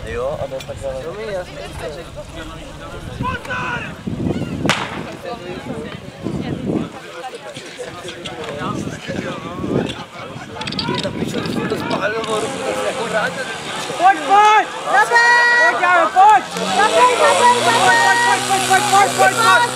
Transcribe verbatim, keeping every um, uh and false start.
Jo, a to takhle. To mi jasně. Pojď, pojď! Pojď, Jaro, pojď! Pojď, pojď, pojď, pojď, pojď, pojď, pojď, pojď, pojď!